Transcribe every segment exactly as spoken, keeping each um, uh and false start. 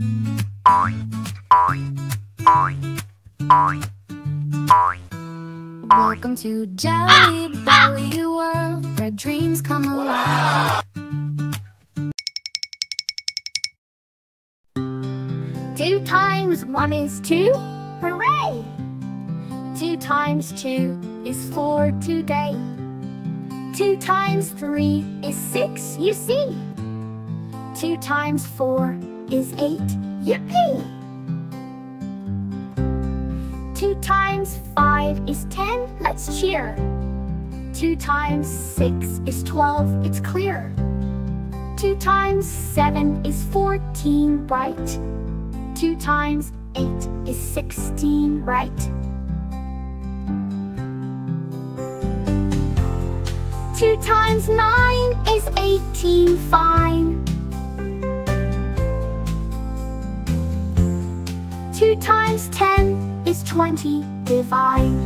Welcome to Jelly Belly World, where dreams come alive. Two times one is two, hooray! Two times two is four today. Two times three is six, you see. Two times four is eight, yippee! Two times five is ten, let's cheer. Two times six is twelve, it's clear. Two times seven is fourteen, right? Two times eight is sixteen, right? Two times nine is eighteen, fine. Two times ten is twenty, divine.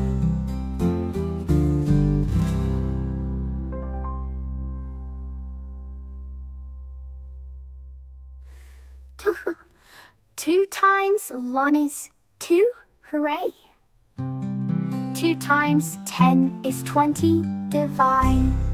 Two times one is two, hooray! Two times ten is twenty, divine.